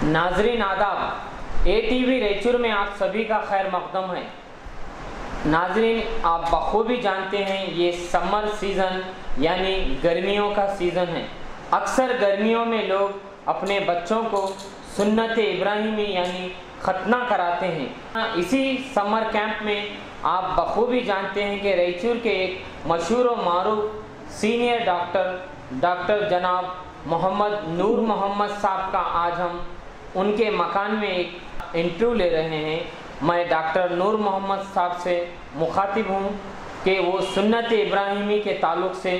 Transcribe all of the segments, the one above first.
नाजरीन आदाब, ATV रायचूर में आप सभी का खैर मकदम है। नाजरीन, आप बखूबी जानते हैं ये समर सीज़न यानी गर्मियों का सीज़न है। अक्सर गर्मियों में लोग अपने बच्चों को सुन्नत इब्राहिमी यानी खतना कराते हैं। इसी समर कैंप में आप बखूबी जानते हैं कि रायचूर के एक मशहूर व मारूफ सीनियर डॉक्टर जनाब मोहम्मद नूर मोहम्मद साहब का आज हम उनके मकान में एक इंटरव्यू ले रहे हैं। मैं डॉक्टर नूर मोहम्मद साहब से मुखातिब हूँ कि वो सुन्नत इब्राहिमी के ताल्लुक़ से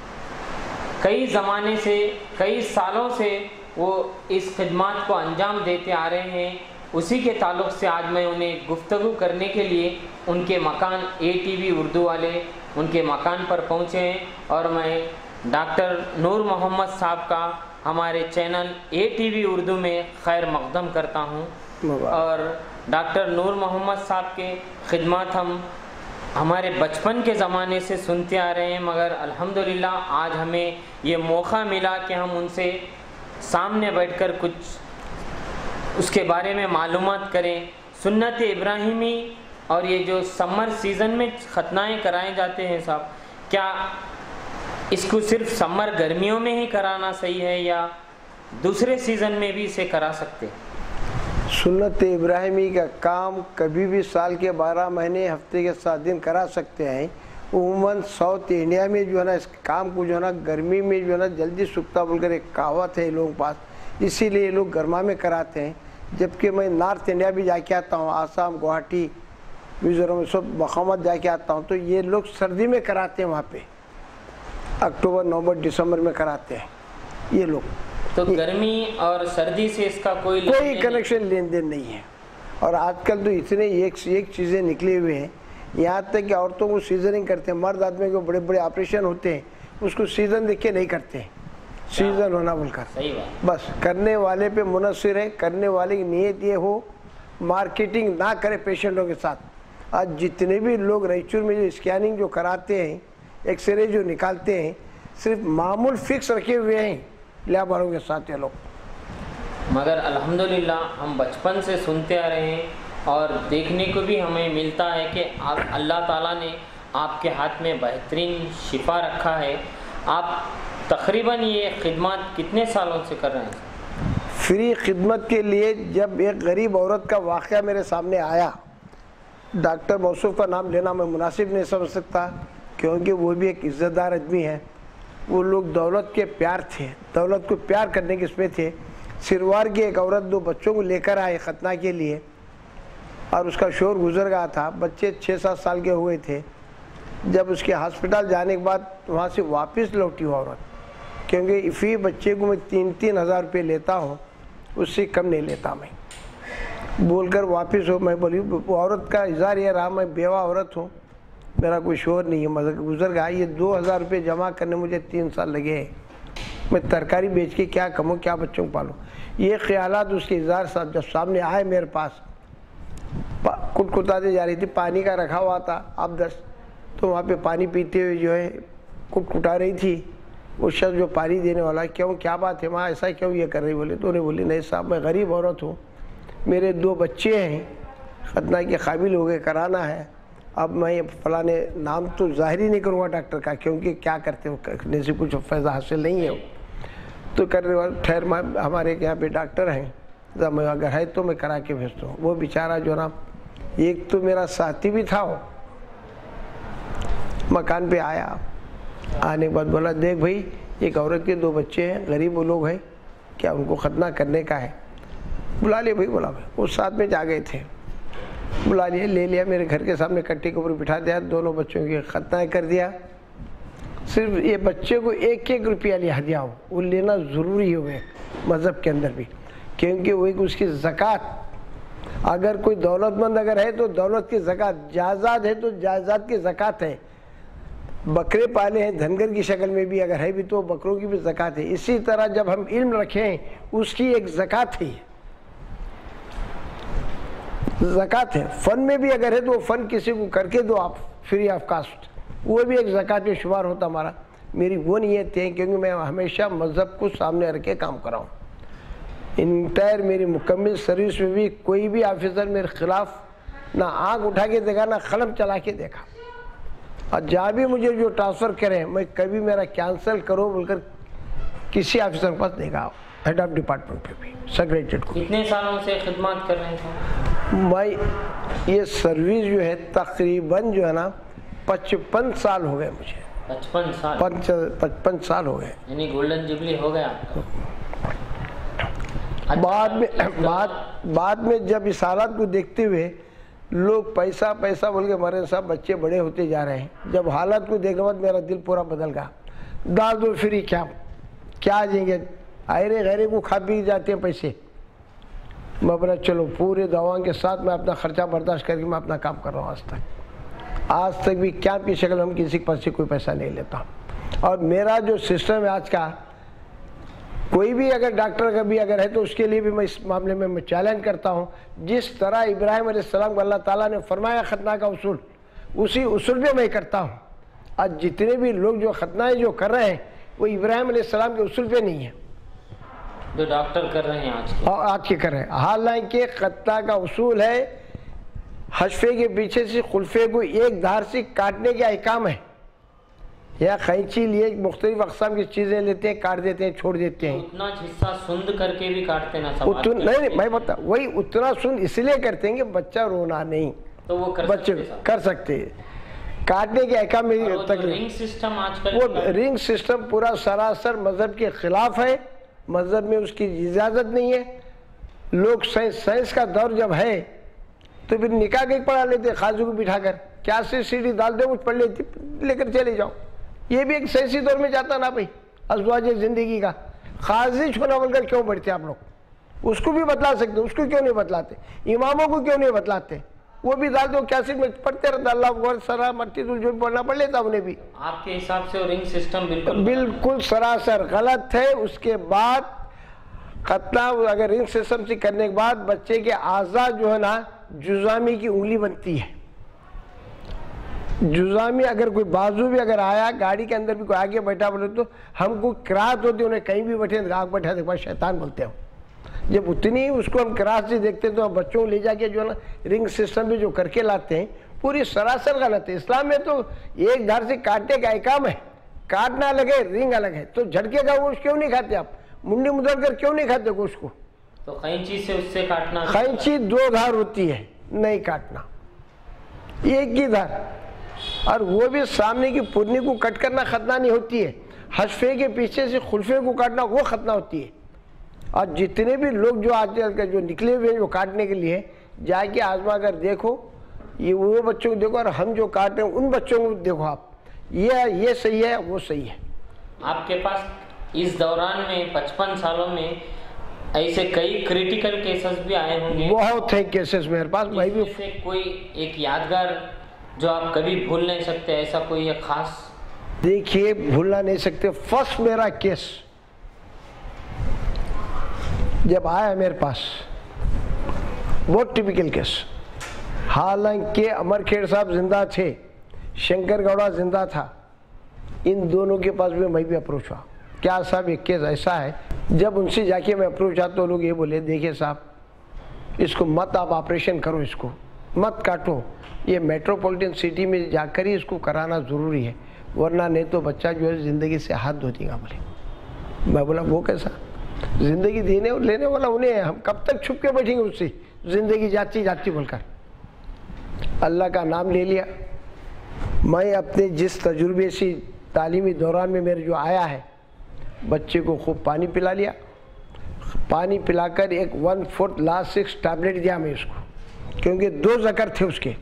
कई ज़माने से, कई सालों से वो इस खिदमत को अंजाम देते आ रहे हैं। उसी के ताल्लुक़ से आज मैं उन्हें गुफ्तगू करने के लिए उनके मकान ATV उर्दू वाले उनके मकान पर पहुँचे हैं और मैं डॉक्टर नूर मोहम्मद साहब का हमारे चैनल ATV उर्दू में खैर मकदम करता हूँ। और डॉक्टर नूर मोहम्मद साहब के खिदमत हम हमारे बचपन के ज़माने से सुनते आ रहे हैं, मगर अल्हम्दुलिल्लाह आज हमें ये मौका मिला कि हम उनसे सामने बैठकर कुछ उसके बारे में मालूमात करें। सुन्नत इब्राहिमी और ये जो समर सीज़न में खतनाएँ कराए जाते हैं साहब, क्या इसको सिर्फ समर गर्मियों में ही कराना सही है या दूसरे सीज़न में भी इसे करा सकते हैं? सुन्नत इब्राहिमी का काम कभी भी साल के 12 महीने हफ्ते के 7 दिन करा सकते हैं। उमूमन साउथ इंडिया में जो है ना इस काम को जो है ना गर्मी में जो है ना जल्दी सूखता बोलकर एक कहावत है लोगों के पास, इसीलिए लोग गर्मा में कराते हैं। जबकि मैं नॉर्थ इंडिया भी जाके आता हूँ, आसाम, गुवाहाटी, मिज़ोरम, सब मकामात जाके आता हूँ, तो ये लोग सर्दी में कराते हैं। वहाँ पे अक्टूबर, नवंबर, दिसंबर में कराते हैं ये लोग। तो गर्मी और सर्दी से इसका कोई कनेक्शन लेन देन नहीं है। और आजकल तो इतने एक चीज़ें निकले हुए हैं, यहाँ तक कि औरतों को सीजनिंग करते हैं। मर्द आदमी को बड़े बड़े ऑपरेशन होते हैं, उसको सीज़न देख के नहीं करते हैं, सीज़न होना बोलकर। सही बात। बस करने वाले पे मुनसिर है, करने वाले की नीयत ये हो मार्केटिंग ना करे पेशेंटों के साथ। आज जितने भी लोग रायचूर में जो स्कैनिंग जो कराते हैं, एक्सरे जो निकालते हैं, सिर्फ मामूल फिक्स रखे हुए हैं लैब वालों के साथ ये लोग। मगर अल्हम्दुलिल्लाह हम बचपन से सुनते आ रहे हैं और देखने को भी हमें मिलता है कि आप अल्लाह ताला ने आपके हाथ में बेहतरीन शिफा रखा है। आप तकरीबन ये खिदमत कितने सालों से कर रहे हैं? फ्री खिदमत के लिए जब एक गरीब औरत का वाक़या मेरे सामने आया, डॉक्टर मौसूफ का नाम लेना मैं मुनासिब नहीं समझ सकता, क्योंकि वो भी एक इज़्ज़तदार आदमी है। वो लोग दौलत के प्यार थे, दौलत को प्यार करने के इसमें थे। सिरवार की एक औरत 2 बच्चों को लेकर आए खतना के लिए और उसका शोहर गुजर गया था। बच्चे 6-7 साल के हुए थे। जब उसके हॉस्पिटल जाने के बाद वहाँ से वापस लौटी वो औरत, क्योंकि फी बच्चे को मैं 3-3 हज़ार रुपये लेता हूँ, उससे कम नहीं लेता मैं, बोलकर वापस हो। मैं बोली वो औरत का इज़हार ये रहा, मैं बेवा औरत हूँ, मेरा कोई शोर नहीं है, मगर गुजर गया। ये 2000 रुपये जमा करने मुझे 3 साल लगे। मैं तरकारी बेच के क्या कमाऊँ, क्या बच्चों को पालूँ? ये ख्यालात उसके इज़हार साहब जब सामने आए मेरे पास, कुटकुटाते जा रही थी। पानी का रखा हुआ था आप 10, तो वहाँ पे पानी पीते हुए जो है कुटकुटा रही थी। वो शख्स जो पानी देने वाला, क्यों क्या बात है माँ, ऐसा क्यों ये कर रही? बोले तो उन्हें बोली नहीं साहब, मैं गरीब औरत हूँ, मेरे 2 बच्चे हैं, खतना के काबिल हो गए, कराना है। अब मैं फलाने नाम तो जाहिर ही नहीं करूँगा डॉक्टर का, क्योंकि क्या करते हो, करने से कुछ फ़ायदा हासिल नहीं है। तो करने वाले खैर हमारे यहाँ पे डॉक्टर हैं, जब मैं अगर है तो मैं करा के भेजता हूँ। वो बेचारा जो ना, एक तो मेरा साथी भी था, वो मकान पे आया, आने के बाद बोला देख भाई, एक औरत के 2 बच्चे हैं, गरीब वो लोग हैं, क्या उनको खतना करने का है? बुला ले भाई, बोला भाई। वो साथ में जा गए थे, बुला लिया, ले लिया, मेरे घर के सामने कट्टे के ऊपर बिठा दिया, दोनों बच्चों की खतना कर दिया। सिर्फ ये बच्चे को 1-1 रुपया लिया दिया हो, वो लेना ज़रूरी है मज़हब के अंदर भी, क्योंकि वो एक उसकी ज़कात, अगर कोई दौलतमंद अगर है तो दौलत की ज़कात, जायदाद है तो जायदाद की ज़कात है। बकरे पाले हैं धनगर की शक्ल में भी अगर है भी तो बकरों की भी ज़कात है। इसी तरह जब हम इल्म रखें उसकी एक ज़कात है, ज़कात है। फ़न में भी अगर है तो वो फ़न किसी को करके दो आप फ्री ऑफ कास्ट, वो भी एक ज़कात में शुमार होता हमारा। मेरी वो नीयत है, क्योंकि मैं हमेशा मज़हब को सामने रख के काम कराऊँ। इंटायर मेरी मुकम्मल सर्विस में भी कोई भी ऑफिसर मेरे खिलाफ ना आंख उठा के देखा ना कलम चला के देखा। और जहाँ भी मुझे जो ट्रांसफ़र करें मैं कभी मेरा कैंसिल करो बोलकर किसी ऑफिसर के पास नहीं गया, हेड ऑफ डिपार्टमेंट पे भी सेक्रेटरीट को। कितने सालों से खिदमत कर रहे थे? मैं ये सर्विस जो है तकरीबन जो है ना 55 साल हो गए मुझे। 55 साल? 55 साल हो गए, यानी गोल्डन जुबली हो गया आपका। बाद में जब इस हालात को देखते हुए लोग पैसा पैसा बोल के मरे, सब बच्चे बड़े होते जा रहे हैं, जब हालात को देखने बाद मेरा दिल पूरा बदल गया। दाल दो फ्री क्या देंगे, आयरे गहरे को खा पी जाते हैं पैसे। मैं बोला चलो पूरे दवाओं के साथ मैं अपना खर्चा बर्दाश्त करके मैं अपना काम कर रहा हूँ। आज तक भी क्या की शक्ल हम किसी के पास से कोई पैसा नहीं लेता। और मेरा जो सिस्टम है आज का, कोई भी अगर डॉक्टर का भी अगर है तो उसके लिए भी मैं इस मामले में मैं चैलेंज करता हूँ। जिस तरह इब्राहिम अलैहिस्सलाम को अल्लाह ताला ने फरमाया खतना का उसूल, उसी उसूल पे मैं करता हूँ। आज जितने भी लोग जो खतनाएँ जो कर रहे हैं वो इब्राहिम अलैहिस्सलाम के उसूल पे नहीं है, जो डॉक्टर कर रहे हैं आज के कर रहे हैं। हालांकि खतना का उसूल है हशफे के पीछे से खुल्फे को एक धार से काटने का अहकाम है, या कैंची लिए मुख्तलिफ अक़साम की चीज़ें लेते हैं, काट देते हैं, छोड़ देते हैं। उतना हिस्सा सुंद करके भी काटते ना सब? नहीं मैं बता, वही उतना सुन इसलिए करते हैं कि बच्चा रोना नहीं, तो वो बच्चे कर सकते हैं। काटने के अहकाम में रिंग सिस्टम आजकल, वो रिंग सिस्टम पूरा सरासर मजहब के खिलाफ है। मजहब में उसकी इजाज़त नहीं है। लोग साइंस का दौर जब है तो फिर निकाह के पढ़ा लेते, खाजू को बिठाकर क्या से सीढ़ी डाल दे, उठ पढ़ लेती, लेकर चले जाओ। ये भी एक सैसी दौर में जाता ना भाई, अज़वाज ज़िंदगी का खाजी छोना बोलकर क्यों बढ़ते आप लोग? उसको भी बतला सकते, उसको क्यों नहीं बतलाते? इमामों को क्यों नहीं बतलाते? वो भी डाल दो, कैसे में पढ़ते रहता, अल्लाह अकबर सरा मट्टी जो पढ़ना पड़ लेता उन्हें भी। आपके हिसाब से रिंग सिस्टम बिल्कुल सरासर गलत है। उसके बाद खतना अगर रिंग सिस्टम से करने के बाद बच्चे के आज़ा जो है ना जुज़ामी की उंगली बनती है। जुज़ामी अगर कोई बाजू भी अगर आया, गाड़ी के अंदर भी कोई आगे बैठा बोले तो हमको किरात होती है, उन्हें कहीं भी बैठे आग बैठा देखो शैतान बोलते हैं। जब उतनी उसको हम किरात से देखते हैं तो हम बच्चों को ले जाके जो है ना रिंग सिस्टम भी जो करके लाते हैं, पूरी सरासर गलत है। इस्लाम में तो एक धार से काटने का अहकाम है, काटना अलग है, रिंग अलग है। तो झटके का गोश्त क्यों नहीं खाते आप? मुंडी मुदर कर क्यों नहीं खाते गोश्त को? तो कैंची से उससे काटना, कैंची दो धार होती है, नहीं काटना एक ही धार। और वो भी सामने की पुरनी को कट करना खतना नहीं होती है, हशफे के पीछे से खुल्फे को काटना वो खतना होती है। और जितने भी लोग जो आजकल के जो निकले हुए हैं जो काटने के लिए, जाके आजमा कर देखो, ये वो बच्चों को देखो और हम जो काट रहे हैं उन बच्चों को देखो आप, ये सही है वो सही है। आपके पास इस दौरान में 55 सालों में ऐसे कई क्रिटिकल केसेस भी आए होंगे? बहुत है केसेस मेरे पास। मैं भी से कोई एक यादगार जो आप कभी भूल नहीं सकते, ऐसा कोई एक खास? देखिए भूलना नहीं सकते। फर्स्ट मेरा केस जब आया मेरे पास, बहुत टिपिकल केस। हालांकि अमरखेड़ साहब जिंदा थे, शंकर गौड़ा जिंदा था, इन दोनों के पास भी मैं भी अप्रोच हुआ। क्या साहब एक केस ऐसा है, जब उनसे जाके मैं अप्रोच आता तो लोग ये बोले देखिए साहब इसको मत आप ऑपरेशन करो, इसको मत काटो, ये मेट्रोपॉलिटन सिटी में जाकर ही इसको कराना ज़रूरी है, वरना नहीं तो बच्चा जो है ज़िंदगी से हाथ धो देगा। बोले मैं बोला वो कैसा? ज़िंदगी देने और लेने वाला उन्हें है, हम कब तक छुप के बैठेंगे उससे? ज़िंदगी जाती जाती बोलकर अल्लाह का नाम ले लिया। मैं अपने जिस तजुर्बे से तालीमी दौरान में मेरे जो आया है, बच्चे को खूब पानी पिला लिया, पानी पिलाकर एक 1/4 लास्ट 6 टैबलेट दिया मैं उसको, क्योंकि 2 ज़कर थे उसके,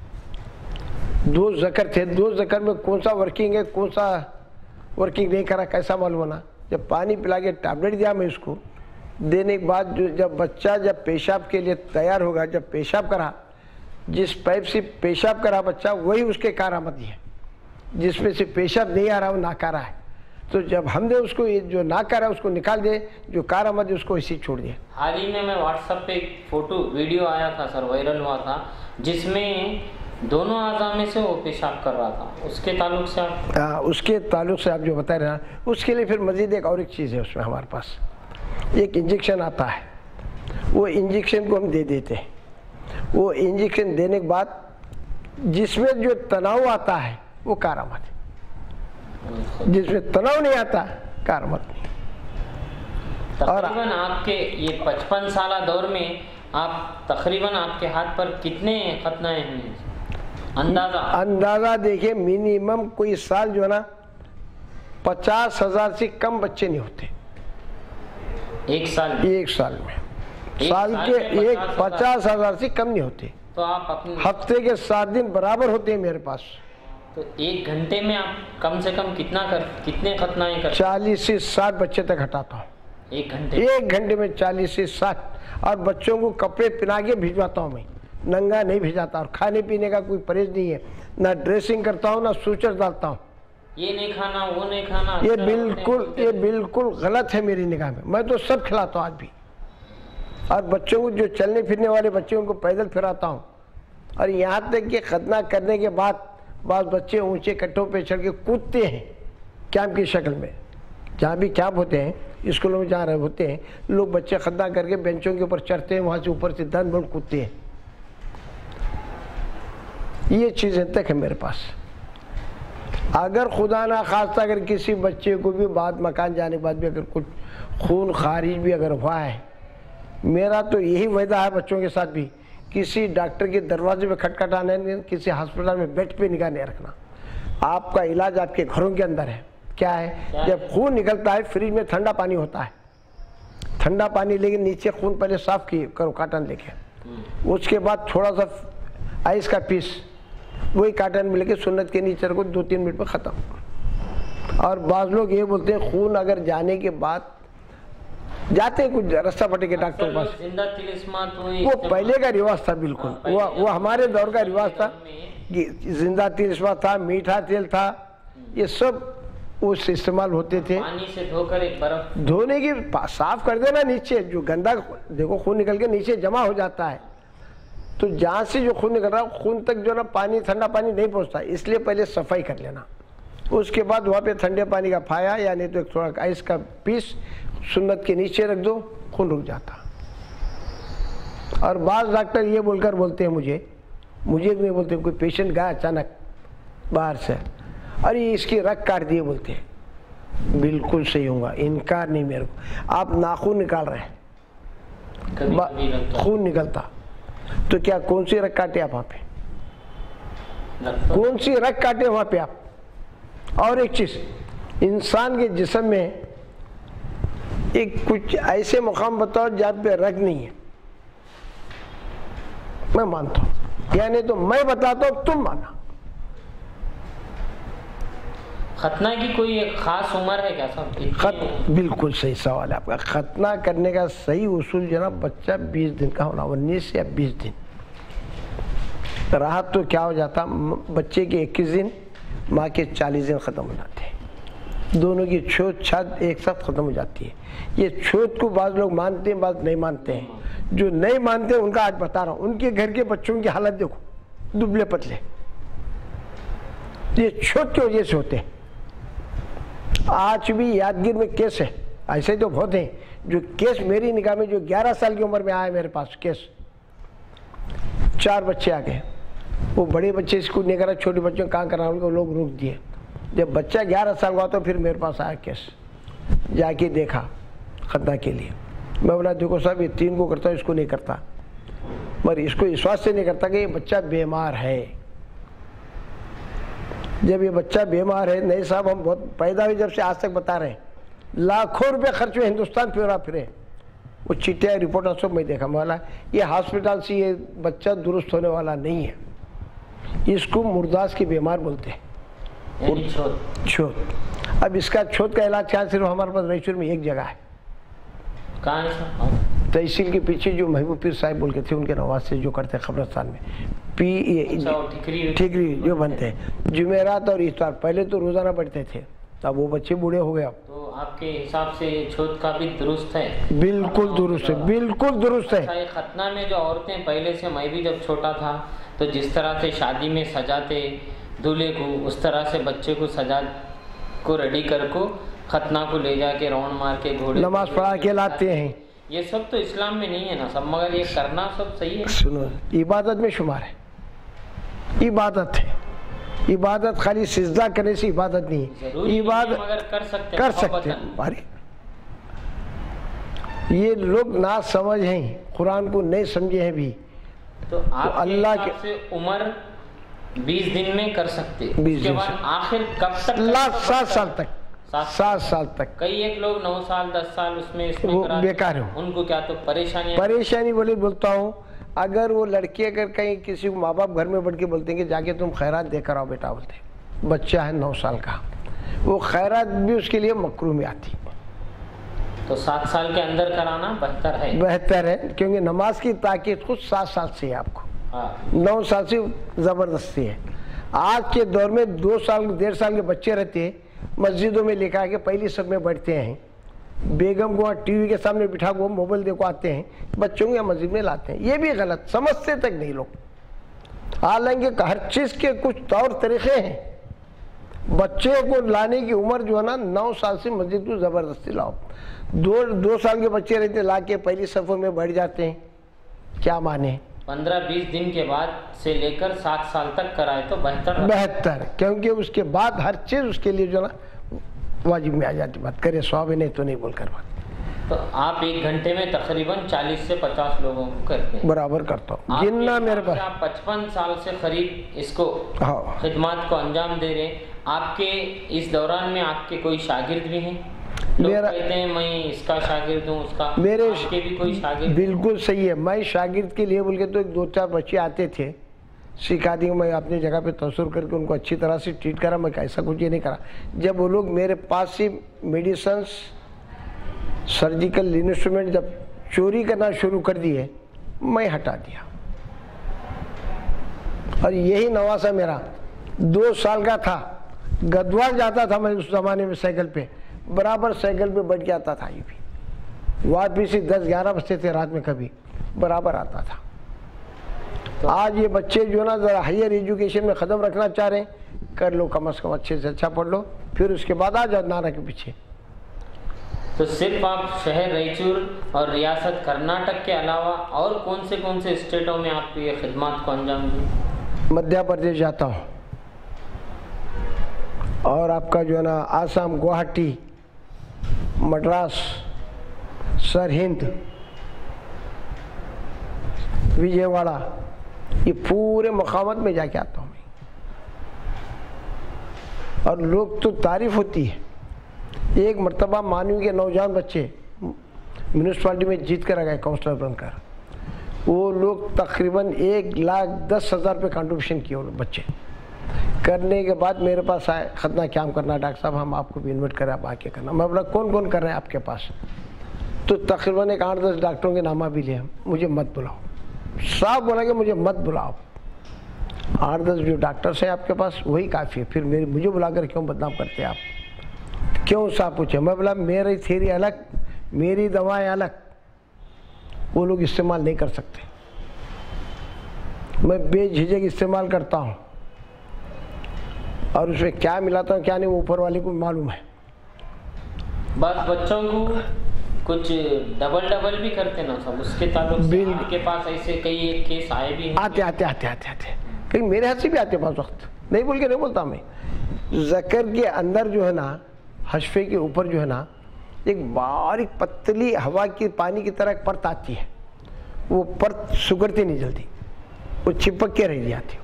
2 ज़कर थे। 2 ज़कर में कौन सा वर्किंग है कौन सा वर्किंग नहीं करा कैसा मालूम होना। जब पानी पिला के टैबलेट दिया मैं उसको, देने के बाद जब बच्चा जब पेशाब के लिए तैयार होगा, जब पेशाब करा, जिस पाइप से पेशाब करा बच्चा वही उसके कारामदी है, जिसमें से पेशाब नहीं आ रहा वो नाकारा है। तो जब हमने उसको ये जो नाकारा है उसको निकाल दे, जो कारामद है उसको इसी छोड़ दिया। हाल ही में मैं व्हाट्सएप पे एक फोटो वीडियो आया था सर, वायरल हुआ था, जिसमें दोनों आज़ा में से वो पेशाब कर रहा था, उसके ताल्लुक से आप? उसके ताल्लुक से आप जो बता रहे हैं, उसके लिए फिर मज़ीद एक और एक चीज़ है उसमें हमारे पास। एक इंजेक्शन आता है, वो इंजेक्शन को हम दे देते हैं। वो इंजेक्शन देने के बाद जिसमें जो तनाव आता है वो करामत है, जिसमें तनाव नहीं आता करामत नहीं। तकरीबन आपके ये 55 साल दौर में आप तकरीबन आपके हाथ पर कितने खतनाएं हुई अंदाजा देखिए, मिनिमम कोई साल जो है ना 50,000 से कम बच्चे नहीं होते एक साल में साल के एक 50,000 से कम नहीं होते। तो आप अपने हफ्ते के 7 दिन बराबर होते हैं मेरे पास। तो एक घंटे में आप कम से कम कितने खतनाएं कर 40 से 60 बच्चे तक हटाता हूँ एक घंटे में 40 से 60। और बच्चों को कपड़े पहना के भिजवाता हूँ, मैं नंगा नहीं भिजाता। और खाने पीने का कोई परहेज नहीं है, ना ड्रेसिंग करता हूँ ना सूचर डालता हूँ। ये नहीं खाना वो नहीं खाना, ये बिल्कुल गलत है मेरी निगाह में। मैं तो सब खिलाता हूँ आज भी। और बच्चों को जो चलने फिरने वाले बच्चे उनको पैदल फिराता हूँ। और यहाँ तक कि खतना करने के बाद बाद बच्चे ऊंचे कट्टों पे चढ़ के कूदते हैं कैंप की शक्ल में। जहाँ भी कैंप होते हैं स्कूलों में जहाँ होते हैं लोग, बच्चे खतना करके बेंचों के ऊपर चढ़ते हैं, वहाँ से ऊपर से धन बन कूदते हैं। ये चीज़ें तक है मेरे पास। अगर खुदा ना खास्ता अगर किसी बच्चे को भी बाद मकान जाने के बाद भी अगर कुछ खून खारिज भी अगर हुआ है, मेरा तो यही वायदा है बच्चों के साथ भी, किसी डॉक्टर के दरवाजे पे खटखटाना नहीं, किसी हॉस्पिटल में बेड पे निगाह नहीं रखना। आपका इलाज आपके घरों के अंदर है। क्या है, जब खून निकलता है फ्रिज में ठंडा पानी होता है, ठंडा पानी लेके नीचे खून पहले साफ किए करो काटन लेके, उसके बाद थोड़ा सा आइस का पीस वही काटन में लेके सुन्नत के नीचे रखो, 2-3 मिनट में ख़त्म। और बाज़ लोग ये बोलते हैं खून अगर जाने के बाद जाते हैं कुछ रास्ता पटे के डॉक्टर के पास, जिंदा तिलिस्मात वो पहले का रिवाज था बिल्कुल। वो हमारे दौर का रिवाज था कि जिंदा तिलिस्मात था, मीठा तेल था, ये सब उस इस्तेमाल होते थे। पानी से धोकर एक बर्फ धोने की साफ कर देना, नीचे जो गंदा देखो खून निकल के नीचे जमा हो जाता है, तो जहाँ से जो खून निकल रहा है खून तक जो ना पानी ठंडा पानी नहीं पहुँचता, इसलिए पहले सफाई कर लेना। उसके बाद वहाँ पे ठंडे पानी का फाया या नहीं तो एक थोड़ा आइस का पीस सुन्नत के नीचे रख दो, खून रुक जाता। और बाज़ डॉक्टर ये बोलकर बोलते हैं मुझे नहीं बोलते, कोई पेशेंट गया अचानक बाहर से, अरे इसकी रग काट दिए बोलते हैं। बिल्कुल सही होगा, इनकार नहीं मेरे को। आप नाखून निकाल रहे हैं, खून निकलता, तो क्या कौन सी रग काटे आप वहाँ पे, कौन सी रग काटे वहाँ पे आप। और एक चीज़, इंसान के जिस्म में एक कुछ ऐसे मुकाम बताओ जहाँ पे रग नहीं है, मैं मानता हूँ, या नहीं तो मैं बताता हूँ तुम माना। खतना की कोई एक खास उम्र है क्या साहब? बिल्कुल सही सवाल है आपका। खतना करने का सही उसूल जो ना बच्चा 20 दिन का होना, 19 या 20 दिन। राहत तो क्या हो जाता, बच्चे के 21 दिन, माँ के 40 दिन ख़त्म हो जाते हैं। दोनों की छूत छात एक साथ ख़त्म हो जाती है। ये छूत को बाज़ लोग मानते हैं, बाज़ नहीं मानते हैं। जो नहीं मानते उनका आज बता रहा हूँ, उनके घर के बच्चों की हालत देखो, दुबले पतले, ये छूत की वजह से होते हैं। आज भी यादगीर में केस है, ऐसे तो बहुत हैं जो केस मेरी निगाह में, जो 11 साल की उम्र में आया मेरे पास केस, 4 बच्चे आ गए। वो बड़े बच्चे स्कूल नहीं करा, छोटे बच्चों कहाँ करा, उनको लोग रोक दिए। जब बच्चा 11 साल का हुआ तो फिर मेरे पास आया केस, जाके देखा खतना के लिए। मैं बोला देखो साहब ये 3 को करता हूँ, इसको नहीं करता, मगर इसको विश्वास से नहीं करता कि ये बच्चा बीमार है। जब ये बच्चा बीमार है, नहीं साहब हम बहुत पैदा हुई जब से आज तक बता रहे हैं, लाखों रुपए खर्च हुए, हिंदुस्तान फिरे, वो चिट्ठिया रिपोर्ट सब मैं देखा। वाला ये हॉस्पिटल से ये बच्चा दुरुस्त होने वाला नहीं है, इसको मुर्दास की बीमार बोलते हैं, छूत। अब इसका छूत का इलाज क्या, सिर्फ हमारे पास रईचूर में एक जगह है। कहाँ है? तहसील के पीछे जो महबूब पीर साहब बोल के थे, उनके नवाज से जो करते हैं कब्रस्तान में, ठिकरी जो बनते हैं, जुमेरात और इतवार। पहले तो रोजाना बढ़ते थे, अब वो बच्चे बूढ़े हो गए। अब तो आपके हिसाब से छूत का भी दुरुस्त है? बिल्कुल दुरुस्त है, बिल्कुल दुरुस्त है। खतना में जो औरतें पहले से, मैं भी जब छोटा था तो जिस तरह से शादी में सजाते दूल्हे को, उस तरह से बच्चे को सजा को रेडी कर को खतना को ले जाके राउंड मार के घोड़े नमाज पढ़ा के लाते हैं, ये सब तो इस्लाम में नहीं है ना सब, मगर ये करना सब सही है। सुनो, इबादत में शुमार है, इबादत है। इबादत खाली सिजदा करने से इबादत नहीं है, इबादत मगर कर सकते हैं। अरे ये लोग ना समझ हैं, कुरान को नहीं समझे हैं भी। तो आप अल्लाह के से उम्र 20 दिन में कर सकते, उसके बाद आखिर कब तक? 7 साल तक, 7 साल तक। कई एक लोग 9 साल 10 साल उसमें बेकार हो, उनको क्या तो परेशानी बोलता हूँ। अगर वो लड़की अगर कहीं किसी को माँ बाप घर में बैठ के बोलते हैं कि जाके तुम खैरात देकर आओ बेटा, बोलते बच्चा है 9 साल का, वो खैरात भी उसके लिए मकरूह में आती। तो 7 साल के अंदर कराना बेहतर है, क्योंकि नमाज की ताकीद खुद 7 साल से है आपको। 9 साल से जबरदस्ती है। आज के दौर में 2 साल 1.5 साल के बच्चे रहते हैं, मस्जिदों में लेकर आके पहली सब में बैठते हैं, बेगम को टीवी के सामने बिठा को मोबाइल देखो आते हैं, बच्चों को मस्जिद में लाते हैं। ये भी गलत, समझते तक नहीं लोग। हालांकि हर चीज के कुछ तौर तरीके हैं। बच्चे को लाने की उम्र जो है ना 9 साल से मस्जिद को जबरदस्ती लाओ। 2 साल के बच्चे रहते ला के पहली सफों में बैठ जाते हैं, क्या माने। 15-20 दिन के बाद से लेकर 7 साल तक कराए तो बेहतर, क्योंकि उसके बाद हर चीज उसके लिए जो ना वाजिब में आ जाती। बात करे स्वाब नहीं तो नहीं बोलकर बात। तो आप 1 घंटे में तकरीबन 40 से 50 लोगों को करते हैं? बराबर करता हूँ, जितना मेरे पास। आप 55 साल से करीब इसको खिदमत को अंजाम दे रहे हैं। आपके इस दौरान में आपके कोई शागिर्द भी हैं? लोग कहते हैं मैं इसका शागिर्द हूँ, उसका। मेरे आपके भी कोई शागिर्द? बिल्कुल सही है। मैं शागिर्द के लिए बोल के तो 2-4 बच्चे आते थे, सिखा दी। मैं अपनी जगह पे तसर करके उनको अच्छी तरह से ट्रीट करा। मैं ऐसा कुछ ये नहीं करा। जब वो लोग मेरे पास से मेडिसिन, सर्जिकल इंस्ट्रूमेंट जब चोरी करना शुरू कर दिए, मैं हटा दिया। और यही नवासा मेरा 2 साल का था, गद्वाल जाता था मैं उस जमाने में साइकिल पे, बराबर साइकिल पे बैठ के आता था। ये भी वापस से 10-11 बजते थे रात में, कभी बराबर आता था। तो आज ये बच्चे जो ना जरा हायर एजुकेशन में कदम रखना चाह रहे हैं, कर लो, कम से कम अच्छे से अच्छा पढ़ लो, फिर उसके बाद आ जाओ नारा के पीछे। तो सिर्फ आप शहर रायचूर और रियासत कर्नाटक के अलावा और कौन से स्टेटों में आप ये खिदमत को अंजाम दें? मध्य प्रदेश जाता हूँ, और आपका जो है ना आसाम, गुवाहाटी, मद्रास, सरहिंद, विजयवाड़ा, ये पूरे मकामत में जाके आता हूँ। और लोग तो तारीफ होती है। एक मरतबा मानवी के नौजवान बच्चे म्यूनिसपालिटी में जीत कर आ गए काउंसलर बनकर। वो लोग तकरीबन 1,10,000 रुपये कंट्रीब्यूशन किए। वो बच्चे करने के बाद मेरे पास आए, खतना क्या करना डॉक्टर साहब, हम आपको भी इन्वाइट करें, आप आके करना। मैं बोला कौन कर रहे हैं आपके पास? तो तकरीबन 8-10 डॉक्टरों के नामा भी लिए। मुझे मत बुलाओ, साहब बोला कि मुझे मत बुलाओ। 8-10 जो डॉक्टर्स हैं आपके पास वही काफ़ी है, फिर मुझे बुलाकर क्यों बदनाम करते हैं आप? क्यों साहब पूछे? मैं बोला मेरी थ्योरी अलग, मेरी दवाएं अलग, वो लोग इस्तेमाल नहीं कर सकते। मैं बेझिझक इस्तेमाल करता हूँ, और उसमें क्या मिलाता हूँ क्या नहीं वो ऊपर वाले को मालूम है। बस बच्चों को कुछ डबल भी करते ना सब, उसके ताल्लुक से आपके पास ऐसे कई एक केस आए भी हैं? आते कहीं मेरे हाथ से भी आते पास वक्त, नहीं बोल के नहीं बोलता मैं। ज़कर के अंदर जो है ना, हशफे के ऊपर जो है ना, एक बारीक पतली हवा की पानी की तरह एक परत आती है। वो परत सुगड़ती नहीं जल्दी, वो चिपक के रह जाती।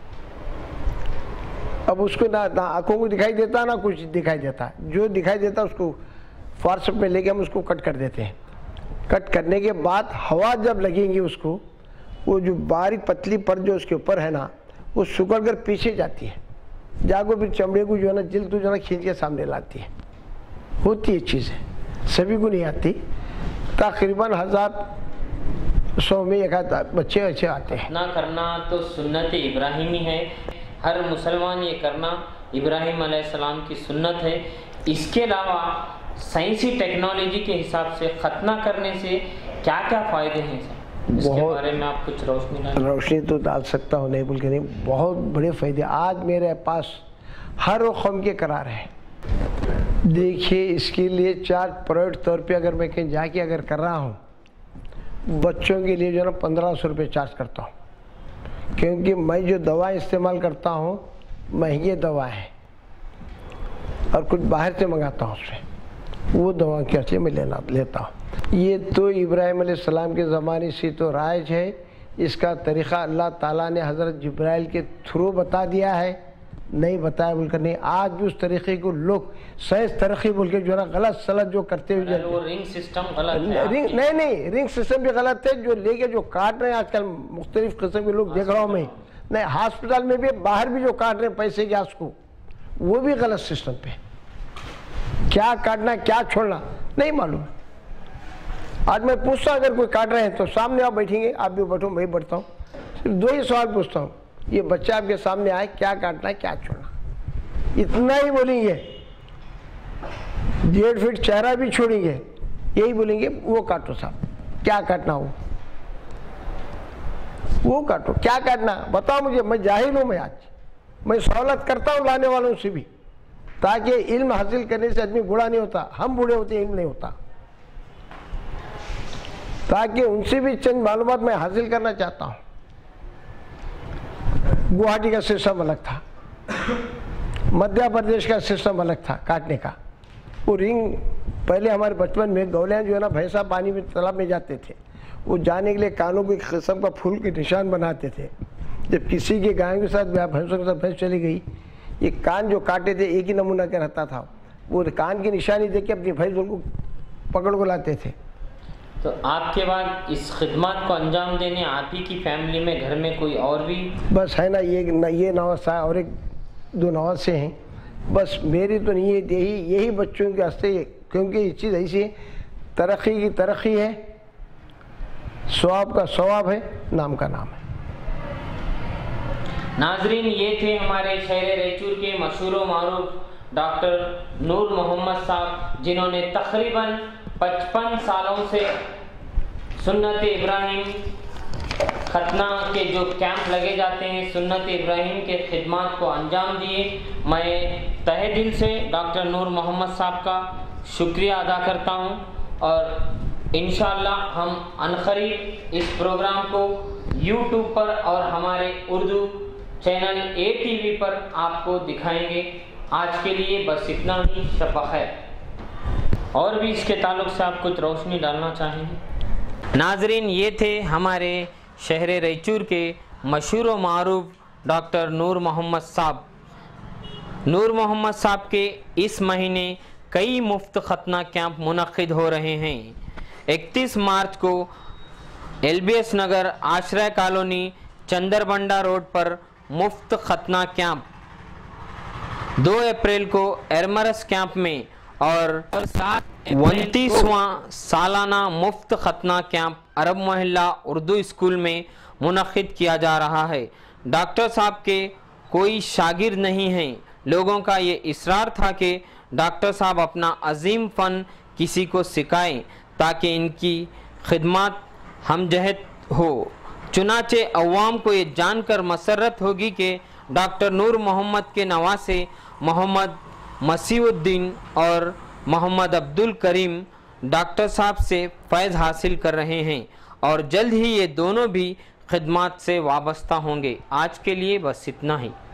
अब उसको ना आंखों को दिखाई देता ना कुछ दिखाई देता, जो दिखाई देता उसको फारसप में लेके हम उसको कट कर देते हैं। कट करने के बाद हवा जब लगेंगी उसको, वो जो बारीक पतली परत जो उसके ऊपर है ना, वो सुगड़ कर पीछे जाती है, जाको फिर चमड़े को जो है ना जिल्द जो है ना खींच के सामने लाती है। होती है चीज़ें, सभी को नहीं आती। तकरीबन 1,100 में 1 बच्चे अच्छे आते हैं। ना करना तो सुन्नत इब्राहिमी है, हर मुसलमान ये करना इब्राहिम अलैहिस्सलाम की सुन्नत है। इसके अलावा साइंसी टेक्नोलॉजी के हिसाब से खतना करने से क्या क्या फ़ायदे हैं सर? इसके बारे में आप कुछ रोशनी तो डाल सकता हूँ, नहीं बोल के नहीं, बहुत बड़े फ़ायदे। आज मेरे पास हर कौम के करार हैं। देखिए, इसके लिए चार्ज प्राइवेट तौर पे अगर मैं कहीं जाके अगर कर रहा हूँ, बच्चों के लिए जो है ना 1500 रुपये चार्ज करता हूँ, क्योंकि मैं जो दवा इस्तेमाल करता हूँ महंगी दवा है और कुछ बाहर से मंगाता हूँ उसमें, वो दवा के असली में लेता हूँ। ये तो इब्राहिम अलैहिस्सलाम के ज़माने से तो राइज है। इसका तरीक़ा अल्लाह ताला ने हज़रत जिब्राइल के थ्रू बता दिया है, नहीं बताया बोलकर नहीं। आज भी उस तरीक़े को लोग साइंस तरक्की बोल के जो है ना गलत सलत जो करते हुए, वो रिंग सिस्टम गलत है। रिंग नहीं, रिंग सिस्टम भी गलत है। जो लेके जो काट रहे हैं आजकल मुख्तलिफ किस्म के लोग देख रहा हूँ मैं, नहीं हॉस्पिटल में भी बाहर भी जो काट रहे हैं पैसे के उसको, वो भी गलत सिस्टम पे। क्या काटना क्या छोड़ना नहीं मालूम। आज मैं पूछता हूँ अगर कोई काट रहे हैं तो सामने आप बैठेंगे, आप भी बैठो मैं भी बैठता हूँ, सिर्फ 2 ही सवाल पूछता हूँ, ये बच्चा आपके सामने आए क्या काटना है क्या छोड़ना, इतना ही बोलेंगे। 1.5 फीट चेहरा भी छोड़ेंगे, यही बोलेंगे वो काटो साहब, क्या काटना वो काटो, क्या काटना बताओ मुझे, मैं जाहिल हूँ। मैं सहूलत करता हूँ लाने वालों से भी, ताकि इल्म हासिल करने से आदमी बूढ़ा नहीं होता, हम बूढ़े होते इल्म नहीं होता, ताकि उनसे भी चंद मालूमात मैं हासिल करना चाहता हूँ। गुवाहाटी का सिस्टम अलग था, मध्य प्रदेश का सिस्टम अलग था काटने का। वो रिंग पहले हमारे बचपन में गौलियाँ जो है ना भैंसा पानी में तालाब में जाते थे, वो जाने के लिए कानों को एक किस्म का फूल के निशान बनाते थे। जब किसी के गायों के साथ भैंसों के साथ भैंस चली गई, ये कान जो काटे थे एक ही नमूना का रहता था, वो कान की निशानी देख के अपनी भैंस को पकड़ को लाते थे। तो आपके बाद इस खिदमत को अंजाम देने आप ही की फैमिली में घर में कोई और भी? बस है ना, ये नवाज और 1-2 नवाज से हैं। बस मेरी तो नहीं है, यही बच्चों के वास्ते, क्योंकि ये चीज़ ऐसी है, तरक्की की तरक्की है, सवाब का सवाब है, नाम का नाम है। नाजरीन, ये थे हमारे शहर रैचूर के मशहूर व मारूफ डॉक्टर नूर मोहम्मद साहब, जिन्होंने तकरीबन 55 सालों से सुन्नत इब्राहिम खतना के जो कैंप लगे जाते हैं, सुन्नत इब्राहिम के खिदमत को अंजाम दिए। मैं तहे दिल से डॉक्टर नूर मोहम्मद साहब का शुक्रिया अदा करता हूं, और इंशाअल्लाह हम अनकरीब इस प्रोग्राम को YouTube पर और हमारे उर्दू चैनल ATV पर आपको दिखाएंगे। आज के लिए बस इतना ही, शब खैर। और भी इसके ताल्लुक़ से आप कुछ रोशनी डालना चाहेंगे? नाजरीन, ये थे हमारे शहर रैचूर के मशहूर व मारूफ डॉक्टर नूर मोहम्मद साहब। नूर मोहम्मद साहब के इस महीने कई मुफ्त खतना कैंप मुनक़िद हो रहे हैं। 31 मार्च को LBS नगर आश्रय कॉलोनी चंदरबंडा रोड पर मुफ्त खतना कैंप, 2 अप्रैल को एरमरस कैंप में, और 29वां सालाना मुफ्त खतना कैंप अरब मोहल्ला उर्दू स्कूल में मुनक़िद किया जा रहा है। डॉक्टर साहब के कोई शागिर्द नहीं हैं। लोगों का ये इसरार था कि डॉक्टर साहब अपना अजीम फ़न किसी को सिखाएं ताकि इनकी खिदमत हमजहत हो। चुनाचे अवाम को ये जानकर मसरत होगी कि डॉक्टर नूर मोहम्मद के नवासे मोहम्मद मसीहुद्दीन और मोहम्मद अब्दुल करीम डॉक्टर साहब से फैज़ हासिल कर रहे हैं, और जल्द ही ये दोनों भी खिदमत से वाबस्ता होंगे। आज के लिए बस इतना ही।